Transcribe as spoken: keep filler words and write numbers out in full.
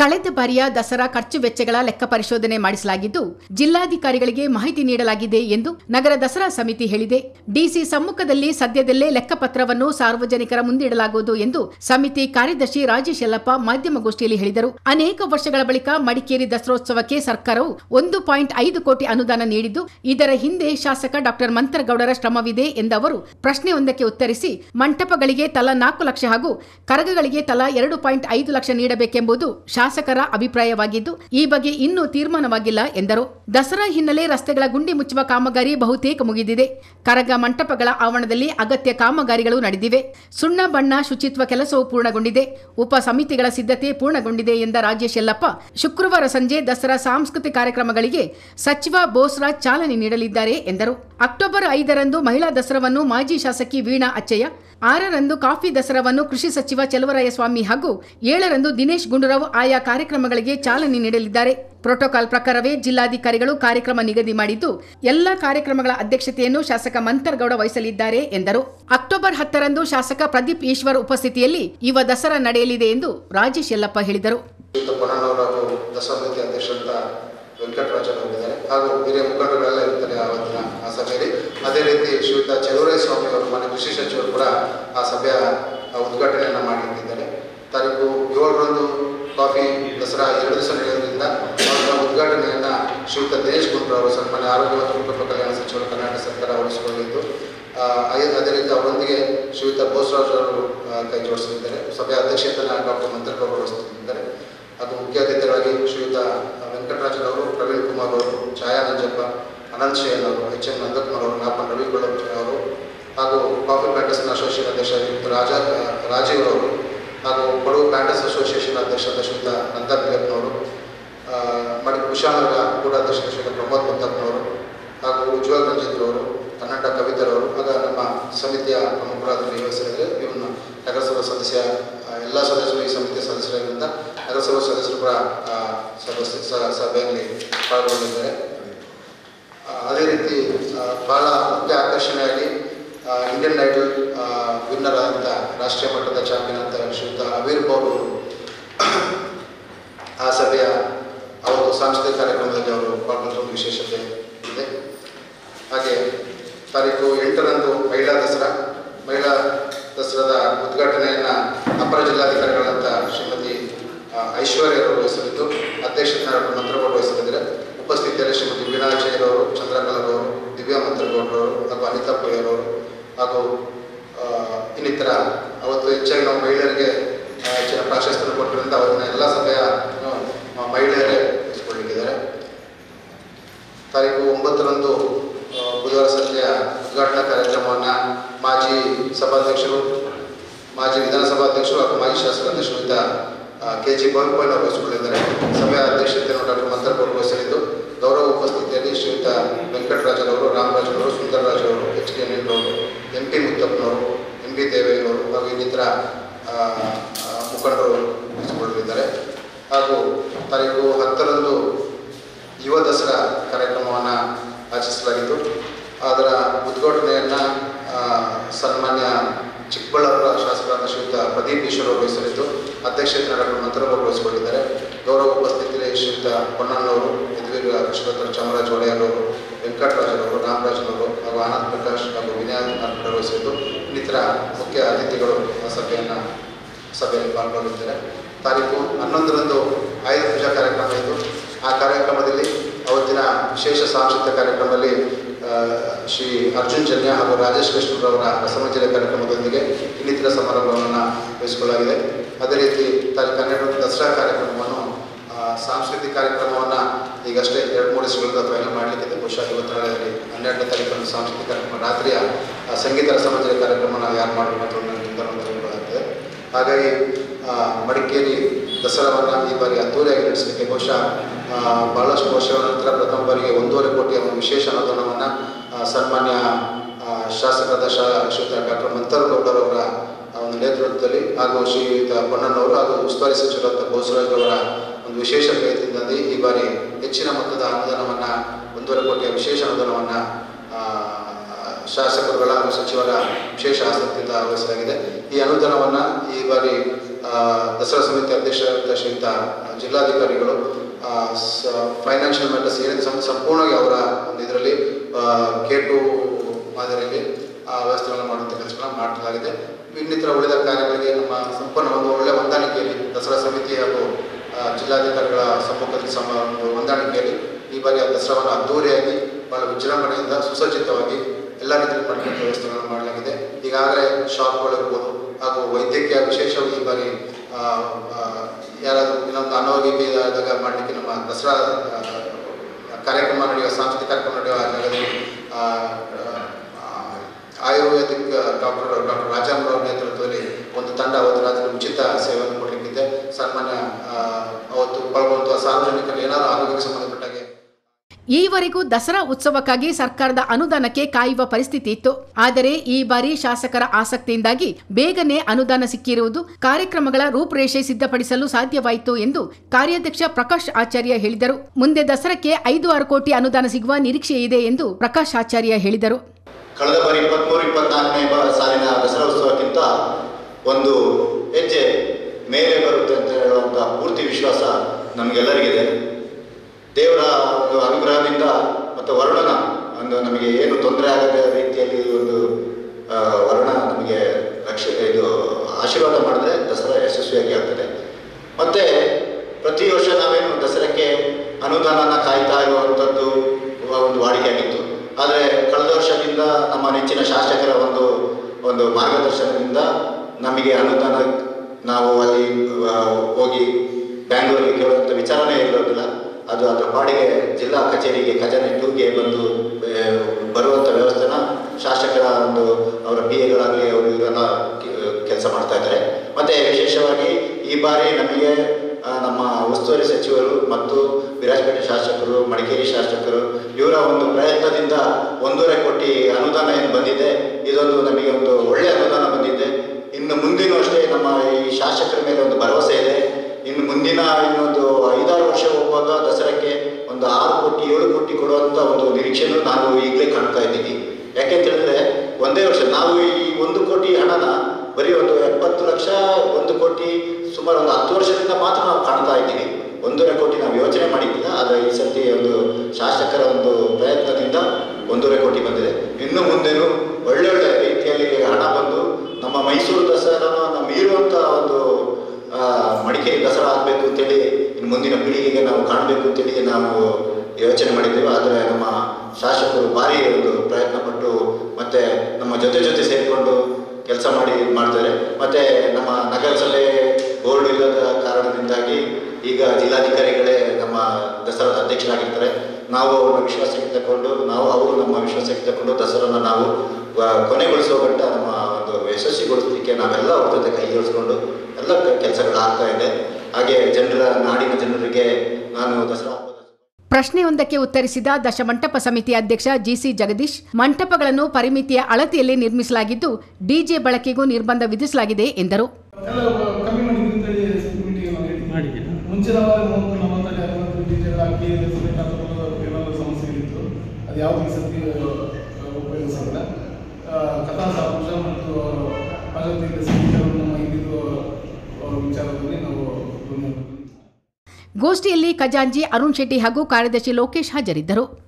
ಕಳೆದ ಬಾರಿಯ ದಸರಾ ಖರ್ಚು ವೆಚ್ಚಗಳ ಲೆಕ್ಕ ಪರಿಶೋಧನೆ ಮಾಡಿಸಲಾಗಿದ್ದು ಜಿಲ್ಲಾಧಿಕಾರಿಗಳಿಗೆ ಮಾಹಿತಿ ನೀಡಲಾಗಿದೆ ಎಂದು ನಗರ ದಸರಾ ಸಮಿತಿ ಹೇಳಿದೆ. ಡಿಸಿ ಸಮ್ಮುಖದಲ್ಲಿ ಸದ್ಯದಲ್ಲೇ ಲೆಕ್ಕಪತ್ರವನ್ನು ಸಾರ್ವಜನಿಕರ ಮುಂದಿಡಲಾಗುವುದು ಎಂದು ಸಮಿತಿ ಕಾರ್ಯದರ್ಶಿ ರಾಜೇಶ್ ಯಲ್ಲಪ್ಪ ಮಾಧ್ಯಮಗೋಷ್ಠಿಯಲ್ಲಿ ಹೇಳಿದರು. ಅನೇಕ ವರ್ಷಗಳ ಬಳಿಕ ಮಡಿಕೇರಿ ದಸರೋತ್ಸವಕ್ಕೆ ಸರ್ಕಾರವು ಒಂದು ಪಾಯಿಂಟ್ ಐದು ಕೋಟಿ ಅನುದಾನ ನೀಡಿದ್ದು, ಇದರ ಹಿಂದೆ ಶಾಸಕ ಡಾಕ್ಟರ್ ಮಂತ್ರಗೌಡರ ಶ್ರಮವಿದೆ ಎಂದವರು ಪ್ರಶ್ನೆಯೊಂದಕ್ಕೆ ಉತ್ತರಿಸಿ, ಮಂಟಪಗಳಿಗೆ ತಲಾ ನಾಲ್ಕು ಲಕ್ಷ ಹಾಗೂ ಕರಗಗಳಿಗೆ ತಲಾ ಎರಡು ಪಾಯಿಂಟ್ ಐದು ಲಕ್ಷ ನೀಡಬೇಕೆಂಬುದು ಶಾಸಕರ ಅಭಿಪ್ರಾಯವಾಗಿದ್ದು, ಈ ಬಗ್ಗೆ ಇನ್ನೂ ತೀರ್ಮಾನವಾಗಿಲ್ಲ ಎಂದರು. ದಸರಾ ಹಿನ್ನೆಲೆ ರಸ್ತೆಗಳ ಗುಂಡಿ ಮುಚ್ಚುವ ಕಾಮಗಾರಿ ಬಹುತೇಕ ಮುಗಿದಿದೆ. ಕರಗ ಮಂಟಪಗಳ ಆವರಣದಲ್ಲಿ ಅಗತ್ಯ ಕಾಮಗಾರಿಗಳು ನಡೆದಿವೆ. ಸುಣ್ಣ ಬಣ್ಣ ಶುಚಿತ್ವ ಕೆಲಸವು ಪೂರ್ಣಗೊಂಡಿದೆ. ಉಪ ಸಮಿತಿಗಳ ಸಿದ್ಧತೆ ಪೂರ್ಣಗೊಂಡಿದೆ ಎಂದ ರಾಜೇಶ್ ಯಲ್ಲಪ್ಪ, ಶುಕ್ರವಾರ ಸಂಜೆ ದಸರಾ ಸಾಂಸ್ಕೃತಿಕ ಕಾರ್ಯಕ್ರಮಗಳಿಗೆ ಸಚಿವ ಬೋಸ್ರಾಜ್ ಚಾಲನೆ ನೀಡಲಿದ್ದಾರೆ ಎಂದರು. ಅಕ್ಟೋಬರ್ ಐದರಂದು ಮಹಿಳಾ ದಸರಾವನ್ನು ಮಾಜಿ ಶಾಸಕಿ ವೀಣಾ ಅಚ್ಚಯ್ಯ, ಆರರಂದು ಕಾಫಿ ದಸರಾವನ್ನು ಕೃಷಿ ಸಚಿವ ಚಲುವರಾಯಸ್ವಾಮಿ ಹಾಗೂ ಏಳರಂದು ದಿನೇಶ್ ಗುಂಡೂರಾವ್ ಆಯಾ ಕಾರ್ಯಕ್ರಮಗಳಿಗೆ ಚಾಲನೆ ನೀಡಲಿದ್ದಾರೆ. ಪ್ರೋಟೋಕಾಲ್ ಪ್ರಕಾರವೇ ಜಿಲ್ಲಾಧಿಕಾರಿಗಳು ಕಾರ್ಯಕ್ರಮ ನಿಗದಿ ಮಾಡಿದ್ದು, ಎಲ್ಲ ಕಾರ್ಯಕ್ರಮಗಳ ಅಧ್ಯಕ್ಷತೆಯನ್ನು ಶಾಸಕ ಮಂತರಗೌಡ ವಹಿಸಲಿದ್ದಾರೆ ಎಂದರು. ಅಕ್ಟೋಬರ್ ಹತ್ತರಂದು ಶಾಸಕ ಪ್ರದೀಪ್ ಈಶ್ವರ್ ಉಪಸ್ಥಿತಿಯಲ್ಲಿ ಯುವ ದಸರಾ ನಡೆಯಲಿದೆ ಎಂದು ರಾಜೇಶ್ ಯಲ್ಲಪ್ಪ ಹೇಳಿದರು. ವೆಂಕಟರಾಜನವರಿದ್ದಾರೆ ಹಾಗೂ ಹಿರಿಯ ಮುಖಂಡಗಳೆಲ್ಲ ಇರ್ತಾರೆ ಆವತ್ತಿನ ಆ ಸಭೆಯಲ್ಲಿ. ಅದೇ ರೀತಿ ಶ್ರೀಯುತ ಚಲುವರಾಯಸ್ವಾಮಿ ಅವರು ಮಾನ್ಯ ಕೃಷಿ ಸಚಿವರು ಕೂಡ ಆ ಸಭೆಯ ಉದ್ಘಾಟನೆಯನ್ನು ಮಾಡಲಿದ್ದಾರೆ. ತಾರೀಕು ಏಳರಂದು ಕಾಫಿ ದಸರಾ ಎರಡು ದಿವಸ ನಡೆಯೋದ್ರಿಂದ ಅವರ ಉದ್ಘಾಟನೆಯನ್ನು ಶ್ರೀಯುತ ದಿನೇಶ್ ಗುಂಡೂರಾವ್ ಅವರು ಸನ್ಮಾನ್ಯ ಆರೋಗ್ಯ ಮತ್ತು ಕುಟುಂಬ ಕಲ್ಯಾಣ ಸಚಿವರು ಕರ್ನಾಟಕ ಸರ್ಕಾರ ವಹಿಸಿಕೊಳ್ಳಲಿದ್ದು, ಅದೇ ರೀತಿ ಅವರೊಂದಿಗೆ ಶ್ರೀಯುತ ಬೋಸ್ರಾಜ್ ಅವರು ಕೈ ಜೋಡಿಸಲಿದ್ದಾರೆ. ಸಭೆಯ ಅಧ್ಯಕ್ಷತೆಯನ್ನು ಡಾಕ್ಟರ್ ಮಂತ್ರಗೌಡ ವಹಿಸುತ್ತಿದ್ದಾರೆ. ಹಾಗೂ ಮುಖ್ಯ ಅತಿಥಿಗಳಾಗಿ ಶ್ರೀಯುತ ವೆಂಕಟರಾಜನವರು, ಪ್ರವೀಣ್ ಕುಮಾರ್ ಅವರು, ಛಾಯಾ ನಂಜಪ್ಪ, ಅನಂತ್ ಶೇನ್ ಅವರು, ಎಚ್ ಎನ್ ನಂದಕುಮಾರ್ ಅವರು, ನಾಪನ್ ರವಿಗೊಳ್ಳ ಅವರು ಹಾಗೂ ಕಾಫಿ ಪ್ಲಾಂಟರ್ಸ್ ಅಸೋಸಿಯೇಷನ್ ಅಧ್ಯಕ್ಷ ರಾಜ ರಾಜೀವ್ ಅವರು ಹಾಗೂ ಬಡವ ಪ್ಲಾಂಟರ್ಸ್ ಅಸೋಸಿಯೇಷನ್ ಅಧ್ಯಕ್ಷರಾದ ಶ್ರೀಯುತ ನಂದಾ ಬಿಗಪ್ಪನವರು, ಮಡಿ ಕುಶಾಲರ ಕೂಡ ಅಧ್ಯಕ್ಷ ಶ್ರೀಯುತ ಪ್ರಮೋದ್ ಮುತ್ತಪ್ಪನವರು ಹಾಗೂ ಉಜ್ವಲ್ ರಂಜಿತ್ರವರು, ಕನ್ನಡ ಕವಿತರವರು ಆಗ ನಮ್ಮ ಸಮಿತಿಯ ಪ್ರಮುಖರಾದ ನಿರ್ವಹಿಸಿದರೆ ಇವನ್ನ ನಗರಸಭಾ ಸದಸ್ಯ ಎಲ್ಲ ಸದಸ್ಯರು ಈ ಸಮಿತಿಯ ಸದಸ್ಯರಾಗಿದ್ದರಿಂದ ನಗರಸಭಾ ಸದಸ್ಯರು ಕೂಡ ಸದಸ್ಯ ಸಭೆಯಲ್ಲಿ ಪಾಲ್ಗೊಂಡಿದ್ದಾರೆ. ಅದೇ ರೀತಿ ಬಹಳ ಮುಖ್ಯ ಆಕರ್ಷಣೆಯಾಗಿ ಇಂಡಿಯನ್ ಐಡಲ್ ವಿನ್ನರ್ ಆದಂಥ ರಾಷ್ಟ್ರೀಯ ಮಟ್ಟದ ಚಾಂಪಿಯನ್ ಅಂತ ಶ್ರೀಯುತ ಅವೀರ್ ಪೌರ್ ಅವರು ಆ ಸಭೆಯ ಅವರು ಸಾಂಸ್ಕೃತಿಕ ಕಾರ್ಯಕ್ರಮದಲ್ಲಿ ಅವರು ಪಾಲ್ಗೊಂಡಿರುವ ವಿಶೇಷತೆ ಇದೆ. ಹಾಗೆ ತಾರೀಕು ಎಂಟರಂದು ಮಹಿಳಾ ದಸರಾ ಮಹಿಳಾ ದಸರಾದ ಉದ್ಘಾಟನೆಯನ್ನು ಅಪರ ಜಿಲ್ಲಾಧಿಕಾರಿಗಳಂತ ಶ್ರೀಮತಿ ಐಶ್ವರ್ಯ ಅವರು ವಹಿಸಲಿದ್ದು, ಅಧ್ಯಕ್ಷತೆ ಡಾಕ್ಟರ್ ಮಂತ್ರಗೌಡ ವಹಿಸಲಿದ್ದಾರೆ. ಉಪಸ್ಥಿತಿಯಲ್ಲಿ ಶ್ರೀಮತಿ ವೀಣಾ ಅಚ್ಚಯ್ಯರವರು, ಚಂದ್ರಕಲಾರವರು, ದಿವ್ಯಾ ಮಂತ್ರಗೌಡರವರು ಹಾಗೂ ಅನಿತಾ ಪುಯ್ಯರವರು ಹಾಗೂ ಇನ್ನಿತರ ಅವತ್ತು ಹೆಚ್ಚಾಗಿ ನಾವು ಮಹಿಳೆಯರಿಗೆ ಹೆಚ್ಚಿನ ಪ್ರಾಶಸ್ತ್ಯ ಕೊಟ್ಟಿದ್ದರಿಂದ ಅವರನ್ನ ಎಲ್ಲ ಸಭೆಯ ಮಹಿಳೆಯರೇ ವಹಿಸಿಕೊಳ್ಳಲಿಕ್ಕಿದ್ದಾರೆ. ತಾರೀಕು ಒಂಬತ್ತರಂದು ಬುಧವಾರ ಸಂಜೆಯ ಉದ್ಘಾಟನಾ ಕಾರ್ಯಕ್ರಮವನ್ನು ಮಾಜಿ ಸಭಾಧ್ಯಕ್ಷರು, ಮಾಜಿ ವಿಧಾನಸಭಾಧ್ಯಕ್ಷರು ಹಾಗೂ ಮಾಜಿ ಶಾಸಕರಾದ ಶ್ರೀಯುತ ಕೆ ಜಿ ಬಹುಪಾಲ್ ಅವರು ವಹಿಸಿಕೊಂಡಿದ್ದಾರೆ. ಸಭೆಯ ಅಧ್ಯಕ್ಷತೆಯನ್ನು ಡಾಕ್ಟರ್ ಮಂತ್ರಗೌಡ ವಹಿಸಲಿದ್ದು, ಗೌರವ ಉಪಸ್ಥಿತಿಯಲ್ಲಿ ಶ್ರೀಯುತ ವೆಂಕಟರಾಜನವರು, ರಾಮರಾಜನವರು, ಸುಂದರರಾಜವರು, ಎಚ್ ಕೆ ಅನಿಲ್ರವರು, ಎಂ ಪಿ ಮುತ್ತಪ್ಪನವರು, ಎಂ ಬಿ ದೇವೇಗೌಡರು ಹಾಗೂ ಇನ್ನಿತರ ಮುಖಂಡರು ವಹಿಸಿಕೊಳ್ಳಲಿದ್ದಾರೆ. ಹಾಗೂ ತಾರೀಕು ಹತ್ತರಂದು ಯುವ ದಸರಾ ಕಾರ್ಯಕ್ರಮವನ್ನು ಆಚರಿಸಲಾಗಿದ್ದು, ಅದರ ಉದ್ಘಾಟನೆಯನ್ನು ಸನ್ಮಾನ್ಯ ಚಿಕ್ಕಬಳ್ಳಾಪುರ ಶಾಸಕರಾದ ಶ್ರೀಯುತ ಪ್ರದೀಪ್ ಈಶ್ವರ್ ಅವರು ವಹಿಸಲಿದ್ದು, ಅಧ್ಯಕ್ಷತೆ ಡಾಕ್ಟರ್ ಮಂತ್ರಗೌಡ ವಹಿಸಿಕೊಂಡಿದ್ದಾರೆ. ಗೌರವ ಉಪಸ್ಥಿತಿಯಲ್ಲಿ ಶ್ರೀಯುತ ಪೊನ್ನಣ್ಣವರು, ಯದುವೀರ ಕೃಷ್ಣೋತ್ತರ ಚಾಮರಾಜ ಒಡೆಯರವರು, ವೆಂಕಟರಾಜನವರು, ರಾಮರಾಜನವರು ಹಾಗೂ ಆನಂದ್ ಪ್ರಕಾಶ್ ಹಾಗೂ ವಿನಯ್ ನಾಲ್ಕರು ವಹಿಸಿದ್ದು, ಇನ್ನಿತರ ಮುಖ್ಯ ಅತಿಥಿಗಳು ಸಭೆಯನ್ನು ಸಭೆಯಲ್ಲಿ ಪಾಲ್ಗೊಳ್ಳಲಿದ್ದಾರೆ. ತಾರೀಕು ಹನ್ನೊಂದರಂದು ಆಯುಧ ಪೂಜಾ ಕಾರ್ಯಕ್ರಮ ಇದ್ದು, ಆ ಕಾರ್ಯಕ್ರಮದಲ್ಲಿ ಅವತ್ತಿನ ವಿಶೇಷ ಸಾಂಸ್ಕೃತಿಕ ಕಾರ್ಯಕ್ರಮದಲ್ಲಿ ಶ್ರೀ ಅರ್ಜುನ್ ಜನ್ಯ ಹಾಗೂ ರಾಜೇಶ್ ಕೃಷ್ಣರವರ ರಸಮಂಜರಿ ಕಾರ್ಯಕ್ರಮದೊಂದಿಗೆ ಇನ್ನಿತರ ಸಮಾರಂಭವನ್ನು ವಹಿಸಿಕೊಳ್ಳಲಾಗಿದೆ. ಅದೇ ರೀತಿ ತಾರೀಕು ಹನ್ನೆರಡು ದಸರಾ ಕಾರ್ಯಕ್ರಮವನ್ನು ಸಾಂಸ್ಕೃತಿಕ ಕಾರ್ಯಕ್ರಮವನ್ನು ಈಗಷ್ಟೇ ಎರಡು ಮೂರು ದಿವಸಗಳಿಂದ ಅಥವಾ ಎಲ್ಲ ಮಾಡಲಿಕ್ಕಿದೆ. ಬಹುಶಃ ಇವತ್ತರಲ್ಲಿ ಹನ್ನೆರಡನೇ ತಾರೀಕು ಸಾಂಸ್ಕೃತಿಕ ಕಾರ್ಯಕ್ರಮ ರಾತ್ರಿಯ ಸಂಗೀತ ರಸಮಂಜರಿ ಕಾರ್ಯಕ್ರಮ ನಾವು ಯಾರು ಮಾಡಬೇಕು ಅಂತ ನಿರ್ಧಾರ ತೆಗೆದುಕೊಳ್ಳಲಾಗ್ತದೆ. ಹಾಗಾಗಿ ಮಡಿಕೇರಿ ದಸರಾವನ್ನು ಈ ಬಾರಿ ಅದ್ದೂರಿಯಾಗಿ ನಡೆಸಲಿಕ್ಕೆ ಬಹುಶಃ ಬಹಳಷ್ಟು ವರ್ಷಗಳ ನಂತರ ಪ್ರಥಮ ಬಾರಿಗೆ ಒಂದೂವರೆ ಕೋಟಿಯ ಒಂದು ವಿಶೇಷ ಅನುದಾನವನ್ನು ಸನ್ಮಾನ್ಯ ಶಾಸಕರಾದ ಶಾ ಶ್ರೀಯುತ ಡಾಕ್ಟರ್ ಮಂತ್ರಗೌಡರವರ ಒಂದು ನೇತೃತ್ವದಲ್ಲಿ ಹಾಗೂ ಶ್ರೀಯುತ ಪೊನ್ನಣ್ಣವರು ಹಾಗೂ ಉಸ್ತುವಾರಿ ಸಚಿವರಾದ ಬೋಸರಾಜ್ ಅವರ ಒಂದು ವಿಶೇಷ ಪ್ರಯತ್ನದಿಂದ ಈ ಬಾರಿ ಹೆಚ್ಚಿನ ಮೊತ್ತದ ಅನುದಾನವನ್ನು ಒಂದೂವರೆ ಕೋಟಿಯ ವಿಶೇಷ ಅನುದಾನವನ್ನು ಶಾಸಕರುಗಳ ಹಾಗೂ ಸಚಿವರ ವಿಶೇಷ ಆಸಕ್ತಿಯಿಂದ ವಹಿಸಲಾಗಿದೆ. ಈ ಅನುದಾನವನ್ನು ಈ ಬಾರಿ ದಸರಾ ಸಮಿತಿ ಅಧ್ಯಕ್ಷರಾದ ಶ್ರೀಯುತ ಜಿಲ್ಲಾಧಿಕಾರಿಗಳು ಫೈನಾನ್ಷಿಯಲ್ ಮ್ಯಾಟರ್ಸ್ ಏನಿದೆ ಸಂಪೂರ್ಣವಾಗಿ ಅವರ ಒಂದು ಇದರಲ್ಲಿ ಕೆ ಟು ಮಾದರಿಯಲ್ಲಿ ವ್ಯವಸ್ಥೆಗಳನ್ನು ಮಾಡುವಂಥ ಕೆಲಸಗಳನ್ನು ಮಾಡಲಾಗಿದೆ. ಇನ್ನಿತರ ಉಳಿದ ಕಾರ್ಯಗಳಿಗೆ ನಮ್ಮ ಸಂಪೂರ್ಣ ಒಂದು ಒಳ್ಳೆಯ ಹೊಂದಾಣಿಕೆಯಲ್ಲಿ ದಸರಾ ಸಮಿತಿ ಹಾಗೂ ಜಿಲ್ಲಾಧಿಕಾರಿಗಳ ಸಮ್ಮುಖದಲ್ಲಿ ಸಮ ಹೊಂದಾಣಿಕೆಯಲ್ಲಿ ಈ ಬಾರಿ ಆ ದಸರಾವನ್ನು ಅದ್ದೂರಿಯಾಗಿ ಬಹಳ ವಿಜೃಂಭಣೆಯಿಂದ ಸುಸಜ್ಜಿತವಾಗಿ ಎಲ್ಲ ರೀತಿಯಲ್ಲಿ ಮಾಡುವಂಥ ವ್ಯವಸ್ಥೆಗಳನ್ನು ಮಾಡಲಾಗಿದೆ. ಈಗಾಗಲೇ ಶಾಪ್ಗಳಿರ್ಬೋದು ಹಾಗೂ ವೈದ್ಯಕೀಯ ವಿಶೇಷವಾಗಿ ಈ ಬಾರಿ ಯಾರಾದರೂ ಇನ್ನೊಂದು ಅನಾರೋಗ್ಯ ಆದಾಗ ಮಾಡಲಿಕ್ಕೆ ನಮ್ಮ ದಸರಾ ಕಾರ್ಯಕ್ರಮ ನಡೆಯುವ ಸಾಂಸ್ಕೃತಿಕ ಕಾರ್ಯಕ್ರಮ ನಡೆಯುವ ಜಾಗದಲ್ಲಿ ಆಯುರ್ವೇದಿಕ್ ಡಾಕ್ಟರ್ ಡಾಕ್ಟರ್ ರಾಜಾಮರವರ ನೇತೃತ್ವದಲ್ಲಿ ಒಂದು ತಂಡ ಅವತ್ತು ರಾತ್ರಿ ಉಚಿತ ಸೇವೆಯನ್ನು ಕೊಡಲಿಕ್ಕಿದೆ. ಸಾಮಾನ್ಯ ಅವತ್ತು ಪಾಲ್ಗೊಳ್ಳುವಂತಹ ಸಾರ್ವಜನಿಕರು ಏನಾದರೂ ಆರೋಗ್ಯಕ್ಕೆ ಸಂಬಂಧಪಟ್ಟಾಗೆ ಈವರೆಗೂ ದಸರಾ ಉತ್ಸವಕ್ಕಾಗಿ ಸರ್ಕಾರದ ಅನುದಾನಕ್ಕೆ ಕಾಯುವ ಪರಿಸ್ಥಿತಿ ಇತ್ತು. ಆದರೆ ಈ ಬಾರಿ ಶಾಸಕರ ಆಸಕ್ತಿಯಿಂದಾಗಿ ಬೇಗನೆ ಅನುದಾನ ಸಿಕ್ಕಿರುವುದು ಕಾರ್ಯಕ್ರಮಗಳ ರೂಪುರೇಷೆ ಸಿದ್ಧಪಡಿಸಲು ಸಾಧ್ಯವಾಯಿತು ಎಂದು ಕಾರ್ಯಾಧ್ಯಕ್ಷ ಪ್ರಕಾಶ್ ಆಚಾರ್ಯ ಹೇಳಿದರು. ಮುಂದೆ ದಸರಾಕ್ಕೆ ಐದು ಆರು ಕೋಟಿ ಅನುದಾನ ಸಿಗುವ ನಿರೀಕ್ಷೆ ಇದೆ ಎಂದು ಪ್ರಕಾಶ್ ಆಚಾರ್ಯ ಹೇಳಿದರು. ಕಳೆದ ಬಾರಿ ಇಪ್ಪತ್ಮೂರು ಇಪ್ಪತ್ನಾಲ್ಕನೇ ಸಾಲಿನ ದಸರಾ ಉತ್ಸವಕ್ಕಿಂತ ಒಂದು ಹೆಜ್ಜೆ ಮೇಲೆ ಬರುತ್ತೆ ಅಂತ ಹೇಳುವಂಥ ಪೂರ್ತಿ ವಿಶ್ವಾಸ ನಮಗೆಲ್ಲರಿಗಿದೆ. ದೇವರ ಒಂದು ಅನುಗ್ರಹದಿಂದ ಮತ್ತು ವರುಣನ ಒಂದು ನಮಗೆ ಏನು ತೊಂದರೆ ಆಗದ ರೀತಿಯಲ್ಲಿ ಒಂದು ವರುಣ ನಮಗೆ ರಕ್ಷ ಇದು ಆಶೀರ್ವಾದ ಮಾಡಿದ್ರೆ ದಸರಾ ಯಶಸ್ವಿಯಾಗಿ ಆಗ್ತದೆ. ಮತ್ತು ಪ್ರತಿ ವರ್ಷ ನಾವೇನು ದಸರಾಕ್ಕೆ ಅನುದಾನನ ಕಾಯ್ತಾ ಇರುವಂಥದ್ದು ಒಂದು ವಾಡಿಕೆಯಾಗಿತ್ತು. ಆದರೆ ಕಳೆದ ವರ್ಷದಿಂದ ನಮ್ಮ ನೆಚ್ಚಿನ ಶಾಸಕರ ಒಂದು ಒಂದು ಮಾರ್ಗದರ್ಶನದಿಂದ ನಮಗೆ ಅನುದಾನ ನಾವು ಅಲ್ಲಿ ಹೋಗಿ ಬ್ಯಾಂಗ್ಳೂರಿಗೆ ಕೇಳುವಂಥ ವಿಚಾರನೇ ಇರೋದಿಲ್ಲ. ಅದು ಅದರ ಪಾಡಿಗೆ ಜಿಲ್ಲಾ ಕಚೇರಿಗೆ ಖಜಾನೆ ಟೂಗೆ ಬಂದು ಬರುವಂಥ ವ್ಯವಸ್ಥೆನ ಶಾಸಕರ ಒಂದು ಅವರ ಪಿ ಎಗಳಾಗಲಿ ಅವರು ಇವರೆಲ್ಲ ಕೆಲಸ ಮಾಡ್ತಾ ಇದ್ದಾರೆ. ಮತ್ತು ವಿಶೇಷವಾಗಿ ಈ ಬಾರಿ ನಮಗೆ ನಮ್ಮ ಉಸ್ತುವಾರಿ ಸಚಿವರು ಮತ್ತು ವಿರಾಜಪೇಟೆ ಶಾಸಕರು, ಮಡಿಕೇರಿ ಶಾಸಕರು ಇವರ ಒಂದು ಪ್ರಯತ್ನದಿಂದ ಒಂದೂವರೆ ಕೋಟಿ ಅನುದಾನ ಏನು ಬಂದಿದೆ, ಇದೊಂದು ನಮಗೆ ಒಂದು ಒಳ್ಳೆಯ ಅನುದಾನ ಬಂದಿದೆ. ಇನ್ನು ಮುಂದಿನೂ ಅಷ್ಟೇ ನಮ್ಮ ಈ ಶಾಸಕರ ಮೇಲೆ ಒಂದು ಭರವಸೆ ಇದೆ. ಇನ್ನು ಮುಂದಿನ ಇನ್ನೊಂದು ಐದಾರು ವರ್ಷ ಹೋಗುವಾಗ ದಸರಾಕ್ಕೆ ಒಂದು ಆರು ಕೋಟಿ ಏಳು ಕೋಟಿ ಕೊಡುವಂಥ ಒಂದು ನಿರೀಕ್ಷೆಯನ್ನು ನಾವು ಈಗಲೇ ಕಾಣ್ತಾ ಇದ್ದೀವಿ. ಯಾಕೆಂತ ಹೇಳಿದ್ರೆ ಒಂದೇ ವರ್ಷ ನಾವು ಈ ಒಂದು ಕೋಟಿ ಹಣನ ಬರೀ ಒಂದು ಎಪ್ಪತ್ತು ಲಕ್ಷ ಒಂದು ಕೋಟಿ ಸುಮಾರು ಒಂದು ಹತ್ತು ವರ್ಷದಿಂದ ಮಾತ್ರ ನಾವು ಕಾಣ್ತಾ ಇದ್ದೀವಿ. ಒಂದೂವರೆ ಕೋಟಿ ನಾವು ಯೋಚನೆ ಮಾಡಿದ್ದಿಲ್ಲ. ಆದರೆ ಈ ಸರ್ತಿ ಒಂದು ಶಾಸಕರ ಒಂದು ಪ್ರಯತ್ನದಿಂದ ಒಂದೂವರೆ ಕೋಟಿ ಬಂದಿದೆ. ಇನ್ನು ಮುಂದೆನೂ ಒಳ್ಳೊಳ್ಳೆ ರೀತಿಯಲ್ಲಿ ಹಣ ಬಂದು ನಮ್ಮ ಮೈಸೂರು ದಸರಾನ ಮೀರುವಂಥ ಒಂದು ಮಡಿಕೇರಿ ದಸರಾ ಆಗಬೇಕು ಅಂತೇಳಿ ಇನ್ನು ಮುಂದಿನ ಪೀಳಿಗೆಗೆ ನಾವು ಕಾಣಬೇಕು ಅಂತೇಳಿ ನಾವು ಯೋಚನೆ ಮಾಡಿದ್ದೇವೆ. ಆದರೆ ನಮ್ಮ ಶಾಸಕರು ಭಾರಿ ಒಂದು ಪ್ರಯತ್ನ ಪಟ್ಟು ಮತ್ತು ನಮ್ಮ ಜೊತೆ ಜೊತೆ ಸೇರಿಕೊಂಡು ಕೆಲಸ ಮಾಡಿ ಮಾಡ್ತಾರೆ. ಮತ್ತು ನಮ್ಮ ನಗರಸಭೆ ಬೋರ್ಡ್ ಇಲ್ಲದ ಕಾರಣದಿಂದಾಗಿ ಈಗ ಜಿಲ್ಲಾಧಿಕಾರಿಗಳೇ ನಮ್ಮ ದಸರಾದ ಅಧ್ಯಕ್ಷರಾಗಿರ್ತಾರೆ. ನಾವು ಅವ್ರನ್ನ ವಿಶ್ವಾಸಕ್ಕೆ ತಗೊಂಡು ನಾವು ಅವರು ನಮ್ಮ ವಿಶ್ವಾಸಕ್ಕೆ ತಗೊಂಡು ದಸರಾನ ನಾವು ಕೊನೆಗೊಳಿಸುವ ಗಂಟ ನಮ್ಮ ಒಂದು ಯಶಸ್ವಿಗೊಳಿಸಲಿಕ್ಕೆ ನಾವೆಲ್ಲ ಅವ್ರ ಜೊತೆ ಕೈ ಜೋಡಿಸ್ಕೊಂಡು ಎಲ್ಲ ಕೆಲಸಗಳಾಗ್ತಾ ಇದೆ. ಹಾಗೆ ಜನರ ನಾಡಿನ ಜನರಿಗೆ ನಾನು ದಸರಾ ಪ್ರಶ್ನೆಯೊಂದಕ್ಕೆ ಉತ್ತರಿಸಿದ ದಶಮಂಟಪ ಸಮಿತಿ ಅಧ್ಯಕ್ಷ ಜಿಸಿ ಜಗದೀಶ್, ಮಂಟಪಗಳನ್ನು ಪರಿಮಿತಿಯ ಅಳತೆಯಲ್ಲಿ ನಿರ್ಮಿಸಲಾಗಿದ್ದು ಡಿಜೆ ಬಳಕೆಗೂ ನಿರ್ಬಂಧ ವಿಧಿಸಲಾಗಿದೆ ಎಂದರು. ಗೋಷ್ಠಿಯಲ್ಲಿ ಖಜಾಂಜಿ ಅರುಣ್ ಶೆಟ್ಟಿ ಹಾಗೂ ಕಾರ್ಯದರ್ಶಿ ಲೋಕೇಶ್ ಹಾಜರಿದ್ದರು.